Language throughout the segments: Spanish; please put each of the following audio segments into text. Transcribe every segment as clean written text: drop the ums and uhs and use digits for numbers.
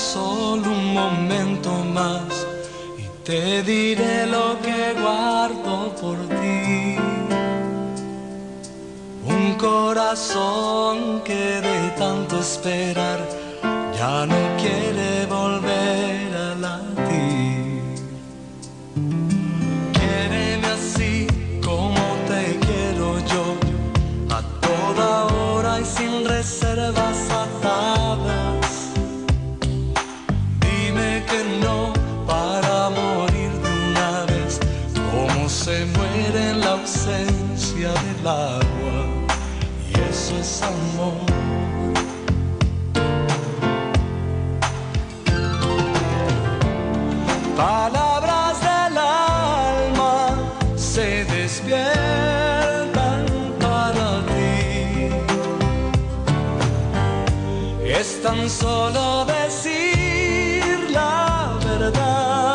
solo un momento más y te diré lo que guardo por ti. Un corazón que de tanto esperar ya no quiere volver a latir. Quiéreme así como te quiero yo, a toda hora y sin reservas atadas. Dime que no para morir de una vez, como se muere en la ausencia del agua, y eso es amor. Palabras del alma se despiertan para ti. Es tan solo decir la verdad.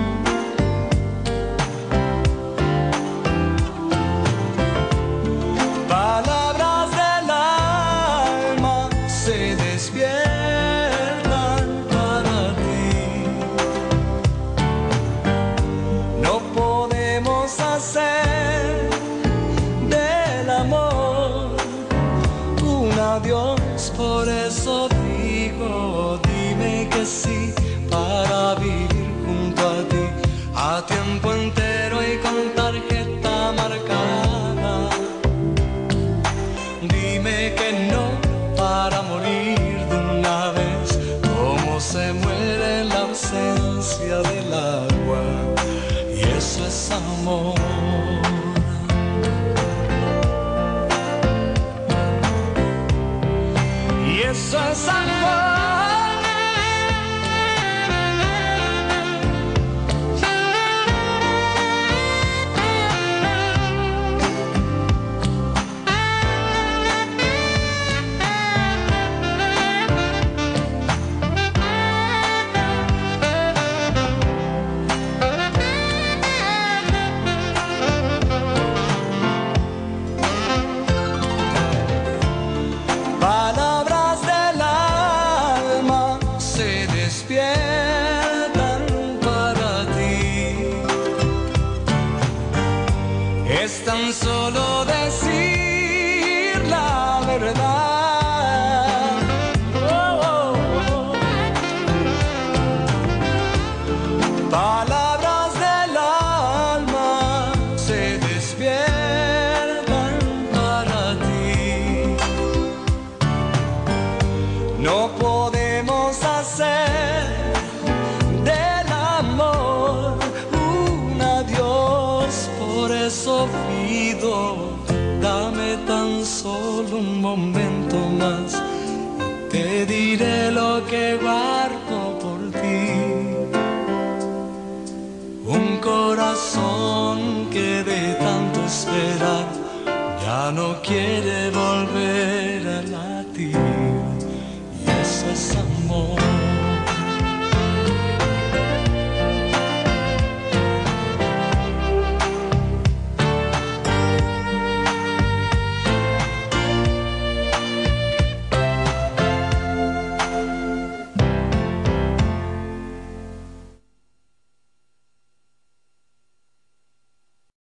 Palabras del alma se despiertan para ti. No podemos hacer del amor un adiós, por eso digo, dime que sí para vivir junto a ti, a tiempo entero y con tarjeta marcada. Dime que no para morir de una vez, como se muere en la ausencia del agua, y eso es amor. Y eso es amor. Palabras del alma se despiertan para ti. Es tan solo decir la verdad. Oh, oh, oh. Palabras del alma se despiertan para ti. No podemos hacer del amor un adiós, por eso pido, dame tan solo un momento más y te diré lo que guardo por ti. Un corazón que de tanto esperar ya no quiere volver